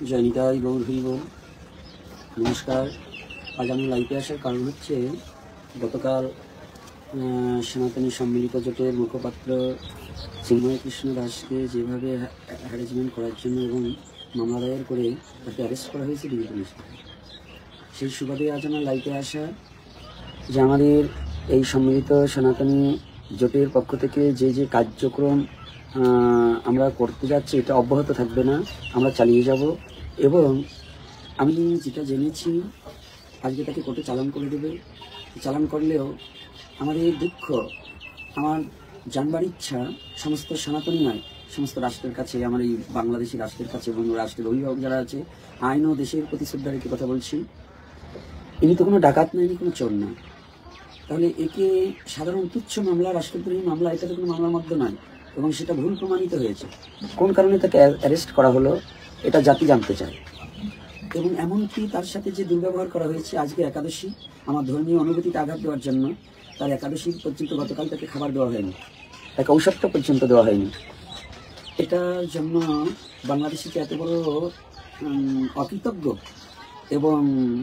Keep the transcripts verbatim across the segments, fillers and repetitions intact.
জয় নিতাই গৌর হরি বল। নমস্কার। আজ আমি লাইভে আসার কারণ হচ্ছে গতকাল সনাতনী সম্মিলিত জোটের মুখপাত্র চিন্ময় কৃষ্ণ দাসকে যেভাবে হ্যারাসমেন্ট করার জন্য এবং মামলা দায়ের করে তাকে অ্যারেস্ট করা হয়েছে ডিবি পুলিশ, সেই সুবাদে আজ আমার লাইভে আসা যে আমাদের এই সম্মিলিত সনাতনী জোটের পক্ষ থেকে যে যে কার্যক্রম আমরা করতে যাচ্ছি এটা অব্যাহত থাকবে না, আমরা চালিয়ে যাব। এবং আমি যেটা জেনেছি আজকে তাকে কোর্টে চালান করে দেবে। চালান করলেও আমাদের দুঃখ, আমার জানবার ইচ্ছা সমস্ত সনাতনী নয়, সমস্ত রাষ্ট্রের কাছে, আমার এই বাংলাদেশি রাষ্ট্রের কাছে এবং রাষ্ট্রের অভিভাবক যারা আছে, আইন ও দেশের প্রতি শ্রদ্ধা রেখে কথা বলছি। ইনি তো কোনো ডাকাত নয়, ইনি কোনো চোর না। তাহলে একে সাধারণ তুচ্ছ মামলা, রাষ্ট্রদ্রোহী মামলা, এটা তো কোনো মামলার মধ্যে নয় এবং সেটা ভুল প্রমাণিত হয়েছে। কোন কারণে তাকে অ্যারেস্ট করা হলো এটা জাতি জানতে চায়। এবং এমনকি তার সাথে যে দুর্ব্যবহার করা হয়েছে, আজকে একাদশী, আমার ধর্মীয় অনুভূতিতে আঘাত দেওয়ার জন্য তার একাদশী পর্যন্ত গতকাল তাকে খাবার দেওয়া হয়নি, তাকে ঔষধটা পর্যন্ত দেওয়া হয়নি। এটার জন্য বাংলাদেশিতে এত বড় অকৃতজ্ঞ এবং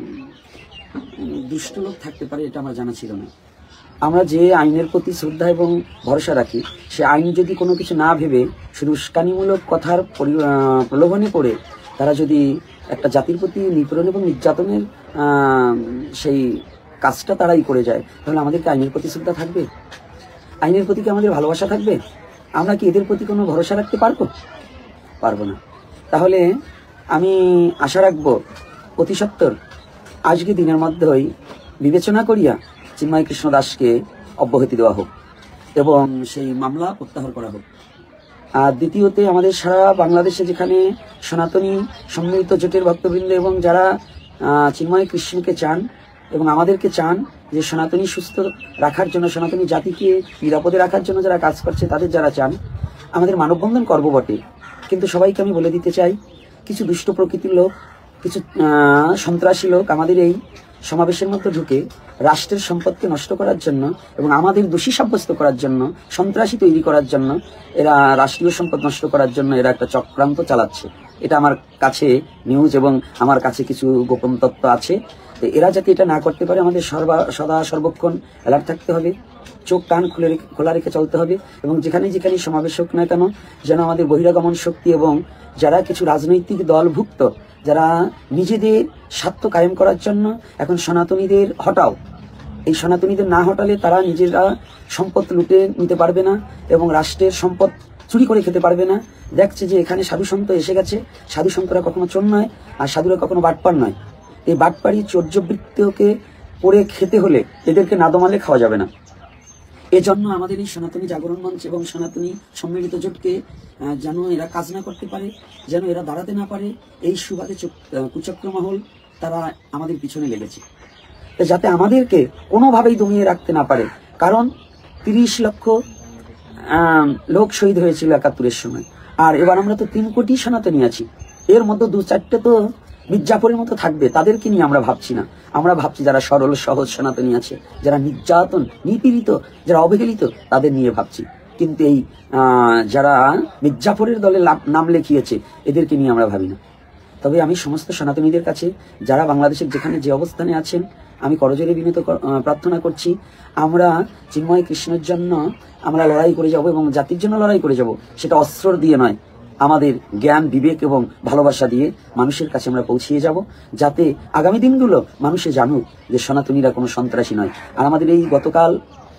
দুষ্ট লোক থাকতে পারে এটা আমার জানা ছিল না। আমরা যে আইনের প্রতি শ্রদ্ধা এবং ভরসা রাখি, সে আইন যদি কোনো কিছু না ভেবে শুধু উস্কানিমূলক কথার প্রলোভনে পড়ে তারা যদি একটা জাতির প্রতি নিপীড়ন এবং নির্যাতনের সেই কাজটা তারাই করে যায়, তাহলে আমাদেরকে আইনের প্রতি শ্রদ্ধা থাকবে? আইনের প্রতি কি আমাদের ভালোবাসা থাকবে? আমরা কি এদের প্রতি কোনো ভরসা রাখতে পারবো? পারবো না। তাহলে আমি আশা রাখবো অতি সত্বর আজকে দিনের মধ্যেই বিবেচনা করিয়া চিন্ময় কৃষ্ণ দাসকে অব্যাহতি দেওয়া হোক এবং সেই মামলা প্রত্যাহার করা হোক। আর দ্বিতীয়তে, আমাদের সারা বাংলাদেশে যেখানে সনাতনী সম্মিলিত জোটের ভক্তবৃন্দ এবং যারা চিন্ময় কৃষ্ণকে চান এবং আমাদেরকে চান যে সনাতনী সুস্থ রাখার জন্য, সনাতনী জাতিকে নিরাপদে রাখার জন্য যারা কাজ করছে, তাদের যারা চান, আমাদের মানববন্ধন করব বটে, কিন্তু সবাইকে আমি বলে দিতে চাই, কিছু দুষ্ট প্রকৃতির লোক, কিছু সন্ত্রাসী লোক আমাদের এই সমাবেশের মধ্যে ঢুকে রাষ্ট্রের সম্পদকে নষ্ট করার জন্য এবং আমাদের দোষী সাব্যস্ত করার জন্য, সন্ত্রাসী তৈরি করার জন্য, এরা রাষ্ট্রীয় সম্পদ নষ্ট করার জন্য এরা একটা চক্রান্ত চালাচ্ছে। এটা আমার কাছে নিউজ এবং আমার কাছে কিছু গোপন তথ্য আছে। এরা যাতে এটা না করতে পারে, আমাদের সর্বা সদা সর্বক্ষণ অ্যালার্ট থাকতে হবে, চোখ কান খুলে খোলা রেখে চলতে হবে এবং যেখানে যেখানে সমাবেশ হোক না কেন যেন আমাদের বহিরাগমন শক্তি এবং যারা কিছু রাজনৈতিক দলভুক্ত, যারা নিজেদের স্বার্থ কায়েম করার জন্য এখন সনাতনীদের হটাও, এই সনাতনীদের না হটালে তারা নিজেরা সম্পদ লুটে নিতে পারবে না এবং রাষ্ট্রের সম্পদ চুরি করে খেতে পারবে না। দেখছে যে এখানে সাধু সন্ত এসে গেছে, সাধু সন্তরা কখনো চোর নয় আর সাধুরা কখনো বাটপার নয়। এই বাটপাড়ি চৌর্যবৃত্তিকে পড়ে খেতে হলে এদেরকে না দমালে খাওয়া যাবে না। এজন্য আমাদের এই সনাতনী জাগরণ মঞ্চ এবং সনাতনী সম্মিলিত জোটকে যেন এরা কাজ না করতে পারে, যেন এরা দাঁড়াতে না পারে, এই সুবাদে কুচক্র মহল তারা আমাদের পিছনে লেগেছে, যাতে আমাদেরকে কোনোভাবেই দমিয়ে রাখতে না পারে। কারণ তিরিশ লক্ষ লোক শহীদ হয়েছিল একাত্তরের সময়, আর এবার আমরা তো তিন কোটি সনাতনী আছি, এর মধ্যে দু চারটে তো মির্জাপুরের মতো থাকবে, তাদেরকে নিয়ে আমরা ভাবছি না। আমরা ভাবছি যারা সরল সহজ সনাতনী আছে, যারা নির্যাতন, নিপীড়িত, যারা অবহেলিত, তাদের নিয়ে ভাবছি। কিন্তু এই যারা মির্জাপুরের দলে নাম লেখিয়েছে, এদেরকে নিয়ে আমরা ভাবি না। তবে আমি সমস্ত সনাতনীদের কাছে, যারা বাংলাদেশের যেখানে যে অবস্থানে আছেন, আমি করজোরে বিনীত প্রার্থনা করছি, আমরা চিন্ময় কৃষ্ণের জন্য আমরা লড়াই করে যাব এবং জাতির জন্য লড়াই করে যাব। সেটা অস্ত্র দিয়ে নয়, আমাদের জ্ঞান, বিবেক এবং ভালোবাসা দিয়ে মানুষের কাছে আমরা পৌঁছিয়ে যাব, যাতে আগামী দিনগুলো মানুষে জানুক যে সনাতনীরা কোনো সন্ত্রাসী নয়। আর আমাদের এই গতকাল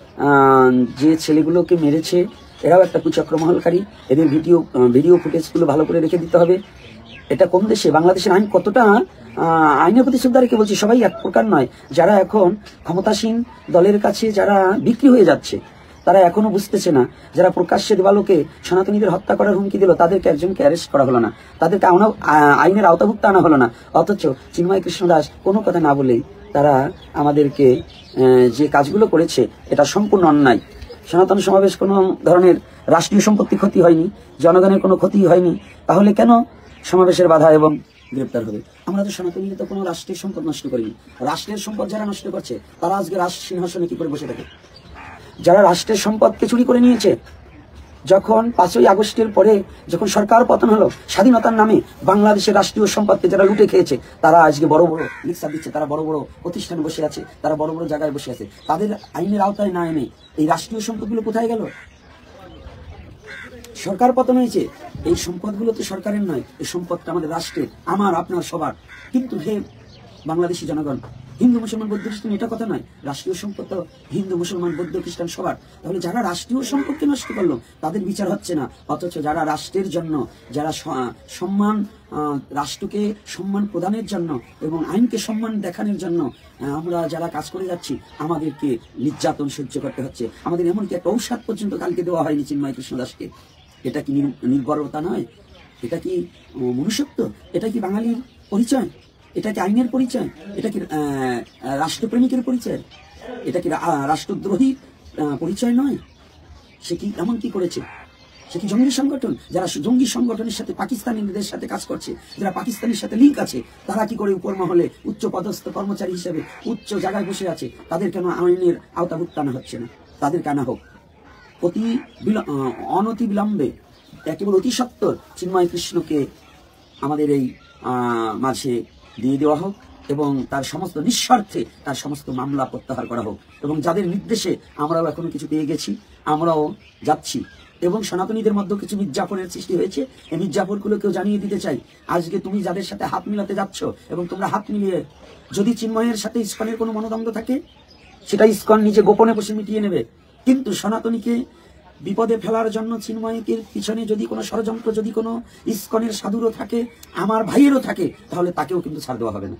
যে ছেলেগুলোকে মেরেছে, এরাও একটা কুচক্রমহলকারী। এদের ভিডিও ভিডিও ফুটেজগুলো ভালো করে রেখে দিতে হবে। এটা কোন দেশে, বাংলাদেশের আইন কতটা, আইনের প্রতি শ্রদ্ধা রেখে বলছি, সবাই এক প্রকার নয়। যারা এখন ক্ষমতাসীন দলের কাছে যারা বিক্রি হয়ে যাচ্ছে, তারা এখনো বুঝতেছে না, যারা প্রকাশ্যে দেবালোকে সনাতনীদের হত্যা করার হুমকি দিল, তাদেরকে একজনকে অ্যারেস্ট করা হলো না, তাদেরকে আইনের আওতাভুক্ত আনা হলো না। অথচ চিন্ময় কৃষ্ণ দাস কোনো কথা না বলেই তারা আমাদেরকে যে কাজগুলো করেছে, এটা সম্পূর্ণ অন্যায়। সনাতন সমাবেশ কোনো ধরনের রাষ্ট্রীয় সম্পত্তি ক্ষতি হয়নি, জনগণের কোনো ক্ষতি হয়নি, তাহলে কেন সমাবেশের বাধা এবং গ্রেপ্তার হবে? আমরা তো সনাতনীরা তো কোনো রাষ্ট্রের সম্পদ নষ্ট করিনি। রাষ্ট্রের সম্পদ যারা নষ্ট করছে, তারা আজকে রাষ্ট্র সিংহাসনে কি করে বসে থাকে? যারা রাষ্ট্রের সম্পদকে চুরি করে নিয়েছে, যখন পাঁচই আগস্টের পরে যখন সরকার পতন হলো, স্বাধীনতার নামে বাংলাদেশের রাষ্ট্রীয় সম্পদকে যারা লুটে খেয়েছে তারা আজকে বড় বড় রিক্সা দিচ্ছে, তারা বড় বড় প্রতিষ্ঠানে বসে আছে, তারা বড় বড় জায়গায় বসে আছে। তাদের আইনের আওতায় না এনে এই রাষ্ট্রীয় সম্পদগুলো কোথায় গেল? সরকার পতন হয়েছে, এই সম্পদগুলো তো সরকারের নয়, এই সম্পদটা আমাদের রাষ্ট্রের, আমার আপনার সবার। কিন্তু হে বাংলাদেশি জনগণ, হিন্দু মুসলমান বৌদ্ধ খ্রিস্টান এটা কথা নয়, রাষ্ট্রীয় সম্পদ তো হিন্দু মুসলমান বৌদ্ধ খ্রিস্টান সবার। তাহলে যারা রাষ্ট্রীয় সম্পদকে নষ্ট করলো তাদের বিচার হচ্ছে না, অথচ যারা রাষ্ট্রের জন্য, যারা সম্মান, রাষ্ট্রকে সম্মান প্রদানের জন্য এবং আইনকে সম্মান দেখানোর জন্য আমরা যারা কাজ করে যাচ্ছি, আমাদেরকে নির্যাতন সহ্য করতে হচ্ছে। আমাদের এমনকি একটা ঔষধ পর্যন্ত কালকে দেওয়া হয়নি চিন্ময় কৃষ্ণ দাসকে। এটা কি নির্ভরতা নয়? এটা কি মনুষ্যত্ব? এটা কি বাঙালির পরিচয়? এটা কি আইনের পরিচয়? এটা কি রাষ্ট্রপ্রেমিকের পরিচয়? এটা কি রাষ্ট্রদ্রোহী পরিচয় নয়? সে কি এমন কি করেছে? সে কি জঙ্গি সংগঠন? যারা জঙ্গি সংগঠনের সাথে পাকিস্তানিদের সাথে কাজ করছে, যারা পাকিস্তানের সাথে লিঙ্ক আছে, তারা কি করে উপর মহলে উচ্চ পদস্থ কর্মচারী হিসেবে উচ্চ জায়গায় বসে আছে? তাদের কেন আইনের আওতাভুক্ত আনা হচ্ছে না? তাদের কেন হোক অতি অনতি বিলম্বে, একেবারে অতি সত্বর চিন্ময় কৃষ্ণকে আমাদের এই মাঝে দিয়ে দেওয়া হোক এবং তার সমস্ত নিঃস্বার্থে তার সমস্ত মামলা প্রত্যাহার করা হোক। এবং যাদের নির্দেশে আমরাও এখনো কিছু পেয়ে গেছি, আমরাও যাচ্ছি এবং সনাতনীদের মধ্যে কিছু মির্জাফরের সৃষ্টি হয়েছে, এই মির্জাফরগুলোকেও জানিয়ে দিতে চাই, আজকে তুমি যাদের সাথে হাত মিলাতে যাচ্ছ এবং তোমরা হাত মিলিয়ে যদি চিন্ময়ের সাথে ইস্কনের কোনো মনোদ্বন্দ্ব থাকে, সেটা ইস্কন নিজে গোপনে বসে মিটিয়ে নেবে। কিন্তু সনাতনীকে বিপদে ফেলার জন্য চিন্ময়কের পিছনে যদি কোনো ষড়যন্ত্র, যদি কোনো ইস্কনের সাধুরও থাকে, আমার ভাইয়েরও থাকে, তাহলে তাকেও কিন্তু ছাড় দেওয়া হবে না।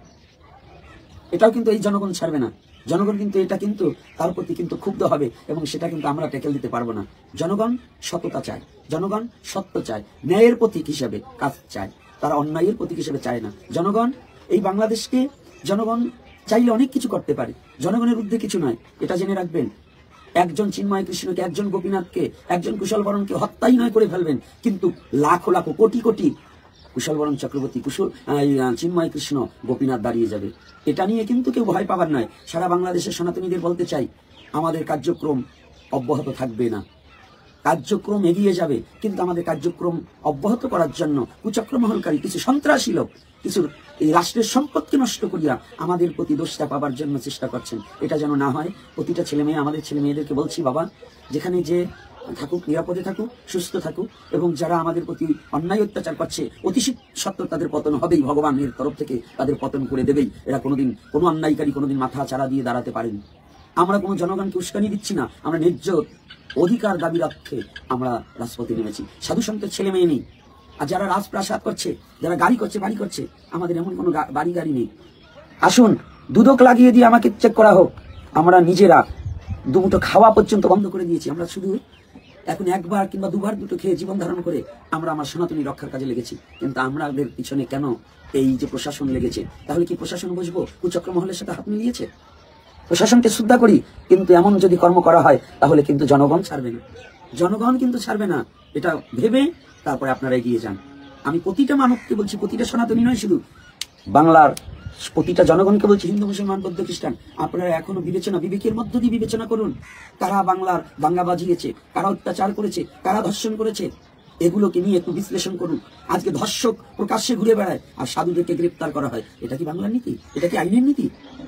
এটাও কিন্তু এই জনগণ ছাড়বে না। জনগণ কিন্তু এটা কিন্তু তার প্রতি কিন্তু ক্ষুব্ধ হবে এবং সেটা কিন্তু আমরা টেকেল দিতে পারবো না। জনগণ সততা চায়, জনগণ সত্য চায়, ন্যায়ের প্রতীক হিসেবে কাজ চায়, তারা অন্যায়ের প্রতীক হিসেবে চায় না। জনগণ এই বাংলাদেশকে, জনগণ চাইলে অনেক কিছু করতে পারে, জনগণের ঊর্ধ্বে কিছু নয়, এটা জেনে রাখবেন। একজন চিন্ময় কৃষ্ণকে, একজন গোপীনাথকে, একজন কুশল বরণকে হত্যাই নয় করে ফেলবেন, কিন্তু লাখো লাখো কোটি কোটি কুশল বরণ চক্রবর্তী, কুশল চিন্ময় কৃষ্ণ, গোপীনাথ দাঁড়িয়ে যাবে। এটা নিয়ে কিন্তু কেউ ভয় পাবার নয়। সারা বাংলাদেশের সনাতনীদের বলতে চাই, আমাদের কার্যক্রম অব্যাহত থাকবে না, কার্যক্রম এগিয়ে যাবে, কিন্তু আমাদের কার্যক্রম অব্যাহত করার জন্য কুচক্রমহলকারী কিছু সন্ত্রাসী লোক, কিছু এই রাষ্ট্রের সম্পদকে নষ্ট করিয়া আমাদের প্রতি দোষটা পাবার জন্য চেষ্টা করছেন। এটা যেন না হয়। প্রতিটা ছেলে মেয়ে, আমাদের ছেলে মেয়েদেরকে বলছি, বাবা যেখানে যে থাকুক, নিরাপদে থাকুক, সুস্থ থাকুক, এবং যারা আমাদের প্রতি অন্যায় অত্যাচার করছে অতি সত্ত্বর তাদের পতন হবেই, ভগবানের তরফ থেকে তাদের পতন করে দেবেই। এরা কোনোদিন কোনো অন্যায়কারী কোনোদিন মাথা চারা দিয়ে দাঁড়াতে পারেনি। আমরা কোনো জনগণকে উস্কানি দিচ্ছি না, আমরা ন্যায্য অধিকার দাবি রাখতে আমরা রাজপথে নেমেছি। সাধু সন্তের ছেলে মেয়ে নেই, আর যারা রাজপ্রাসাদ করছে, যারা গাড়ি করছে, বাড়ি করছে, আমাদের এমন কোনো বাড়ি গাড়ি নেই। আসুন দুদক লাগিয়ে দিয়ে আমাকে চেক করা হোক। আমরা নিজেরা দুমুঠো খাওয়া পর্যন্ত বন্ধ করে দিয়েছি। আমরা শুধু এখন একবার কিংবা দুবার দুটো খেয়ে জীবন ধারণ করে আমরা আমার সনাতনী রক্ষার কাজে লেগেছি। কিন্তু আমাদের পিছনে কেন এই যে প্রশাসন লেগেছে? তাহলে কি প্রশাসন বুঝবো কুচক্র মহলের সাথে হাত মিলিয়েছে? প্রশাসনকে শ্রদ্ধা করি, কিন্তু এমন যদি কর্ম করা হয় তাহলে কিন্তু জনগণ ছাড়বে না, জনগণ কিন্তু ছাড়বে না। এটা ভেবে তারপরে আপনারা এগিয়ে যান। আমি প্রতিটা মানবকে বলছি, প্রতিটা সনাতনী নয়, শুধু বাংলার প্রতিটা জনগণকে বলছি, হিন্দু মুসলমান বৌদ্ধ খ্রিস্টান, আপনারা এখনো বিবেচনা, বিবেকের মধ্য দিয়ে বিবেচনা করুন। কারা বাংলার দাঙ্গা বাজিয়েছে, কারা অত্যাচার করেছে, কারা ধর্ষণ করেছে, এগুলোকে নিয়ে একটু বিশ্লেষণ করুন। আজকে ধর্ষক প্রকাশ্যে ঘুরে বেড়ায় আর সাধুদেরকে গ্রেপ্তার করা হয়। এটা কি বাংলার নীতি? এটা কি আইনের নীতি?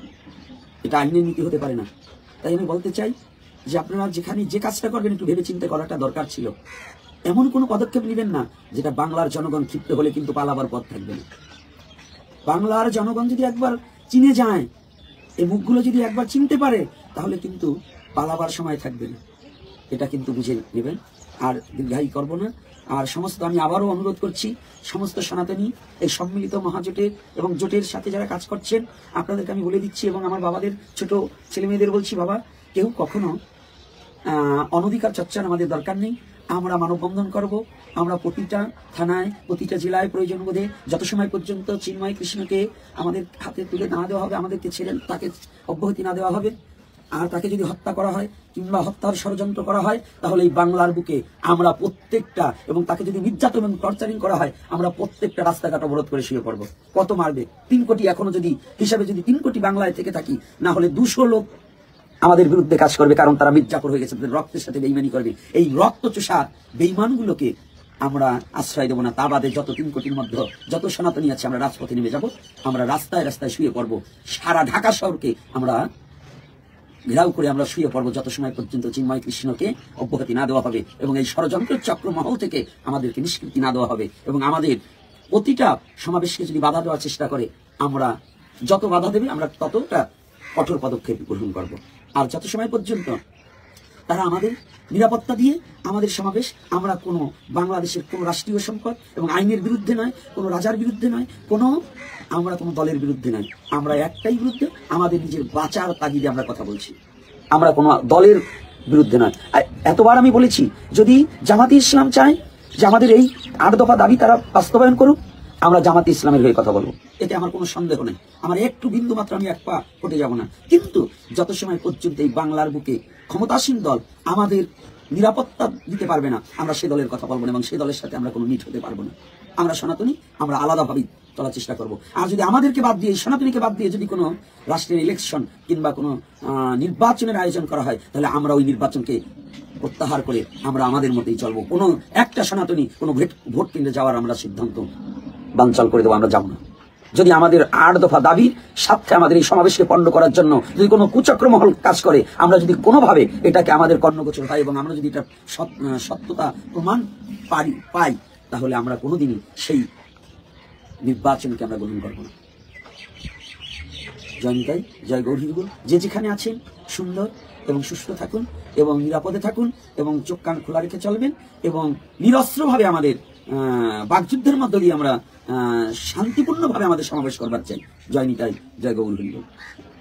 এটা আইনের নীতি হতে পারে না। তাই আমি বলতে চাই যে আপনারা যেখানে যে কাজটা করবেন একটু ভেবে চিন্তা করাটা দরকার ছিল। এমন কোনো পদক্ষেপ নেবেন না যেটা বাংলার জনগণ ক্ষিপ্ত হলে কিন্তু পালাবার পথ থাকবে না। বাংলার জনগণ যদি একবার চিনে যায়, এই মুখগুলো যদি একবার চিনতে পারে, তাহলে কিন্তু পালাবার সময় থাকবে না। এটা কিন্তু বুঝে নেবেন। আর দীর্ঘায়ী করব না। আর সমস্ত আমি আবারও অনুরোধ করছি, সমস্ত সনাতনী এই সম্মিলিত মহাজোটের এবং জোটের সাথে যারা কাজ করছেন, আপনাদেরকে আমি বলে দিচ্ছি এবং আমার বাবাদের ছোট ছেলে মেয়েদের বলছি, বাবা কেউ কখনো অনধিকার চর্চার আমাদের দরকার নেই। আমরা মানববন্ধন করব, আমরা প্রতিটা থানায়, প্রতিটা জেলায় প্রয়োজন বোধে যত সময় পর্যন্ত চিন্ময় কৃষ্ণকে আমাদের হাতে তুলে না দেওয়া হবে, আমাদেরকে ছেড়ে তাকে অব্যাহতি না দেওয়া হবে, আর তাকে যদি হত্যা করা হয় কিংবা হত্যার ষড়যন্ত্র করা হয়, তাহলে এই বাংলার বুকে আমরা প্রত্যেকটা, এবং তাকে যদি নির্যাতন এবং টর্চারিং করা হয়, আমরা প্রত্যেকটা রাস্তাঘাট অবরোধ করে শুয়ে পড়বো। কত মারবে? তিন কোটি এখনো যদি হিসাবে যদি তিন কোটি বাংলায় থেকে থাকি, না হলে দুশো লোক আমাদের বিরুদ্ধে কাজ করবে, কারণ তারা মির্জাফর হয়ে গেছে, রক্তের সাথে বেইমানি করবে। এই রক্তচোষা বেইমানগুলোকে আমরা আশ্রয় দেবো না। তা বাদে যত তিন কোটির মধ্যে যত সনাতনী আছে আমরা রাজপথে নেমে যাব, আমরা রাস্তায় রাস্তায় শুয়ে পড়বো, সারা ঢাকা শহরকে আমরা ঘেরাও করে আমরা শুয়ে পড়বো যত সময় পর্যন্ত চিন্ময় কৃষ্ণকে অব্যাহতি না দেওয়া হবে এবং এই ষড়যন্ত্রের চক্র মহল থেকে আমাদেরকে নিষ্কৃতি না দেওয়া হবে। এবং আমাদের প্রতিটা সমাবেশকে যদি বাধা দেওয়ার চেষ্টা করে, আমরা যত বাধা দেবে আমরা ততটা কঠোর পদক্ষেপ গ্রহণ করব। আর যত সময় পর্যন্ত তারা আমাদের নিরাপত্তা দিয়ে আমাদের সমাবেশ, আমরা কোনো বাংলাদেশের কোনো রাষ্ট্রীয় সম্পদ এবং আইনের বিরুদ্ধে নয়, কোনো রাজার বিরুদ্ধে নয়, কোনো আমরা কোনো দলের বিরুদ্ধে নয়, আমরা একটাই বিরুদ্ধে, আমাদের নিজের বাঁচার তাগিদে আমরা কথা বলছি, আমরা কোনো দলের বিরুদ্ধে নয়। আর এতবার আমি বলেছি, যদি জামাতে ইসলাম চায় যে আমাদের এই আট দফা দাবি তারা বাস্তবায়ন করুক, আমরা জামাতে ইসলামের হয়ে কথা বলবো, এতে আমার কোনো সন্দেহ নেই, আমার একটু বিন্দু মাত্র আমি এক পা হটে যাব না। কিন্তু যত সময় পর্যন্ত এই বাংলার বুকে ক্ষমতাসীন দল আমাদের নিরাপত্তা দিতে পারবে না, আমরা সে দলের কথা বলবো না এবং সেই দলের সাথে আমরা কোনো মিট হতে পারবো না। আমরা সনাতনী, আমরা আলাদাভাবে চলার চেষ্টা করব। আর যদি আমাদেরকে বাদ দিয়ে, সনাতনীকে বাদ দিয়ে যদি কোনো রাষ্ট্রের ইলেকশন কিংবা কোনো নির্বাচনের আয়োজন করা হয়, তাহলে আমরা ওই নির্বাচনকে প্রত্যাহার করে আমরা আমাদের মতেই চলবো। কোনো একটা সনাতনী কোনো ভোট কেন্দ্রে যাওয়ার আমরা সিদ্ধান্ত বানচাল করে দেবো, আমরা যাবো না। যদি আমাদের আট দফা দাবির সাথে আমাদের এই সমাবেশকে পণ্ড করার জন্য যদি কোনো কুচক্রমহল কাজ করে, আমরা যদি কোনোভাবে এটাকে আমাদের কর্ণগোচর হয় এবং আমরা যদি এটা সত্যতা প্রমাণ পাই পাই তাহলে আমরা কোনোদিনই সেই নির্বাচনকে আমরা গ্রহণ করবো না। জয় নিতাই, জয় গৌর হরিবোল। যে যেখানে আছেন সুন্দর এবং সুস্থ থাকুন এবং নিরাপদে থাকুন এবং চোখ কান খোলা রেখে চলবেন এবং নিরস্ত্রভাবে আমাদের বাকযুদ্ধের মধ্য দিয়ে আমরা শান্তিপূর্ণভাবে আমাদের সমাবেশ করবার চাই। জয় নিতাই, জয় গৌর হরিবোল।